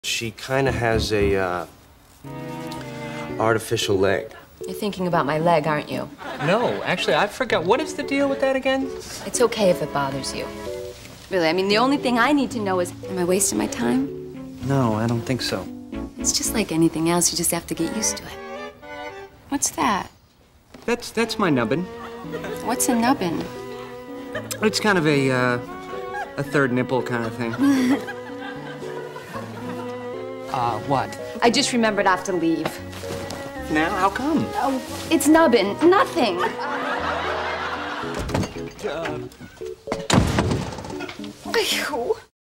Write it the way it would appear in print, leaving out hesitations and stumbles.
She kind of has a artificial leg. You're thinking about my leg, aren't you? No, actually, I forgot. What is the deal with that again? It's okay if it bothers you. Really, I mean, the only thing I need to know is, am I wasting my time? No, I don't think so. It's just like anything else. You just have to get used to it. What's that? That's my nubbin. What's a nubbin? It's kind of a third nipple kind of thing. What? I just remembered I have to leave. Now? How come? Oh, it's nubbin. Nothing. Ew.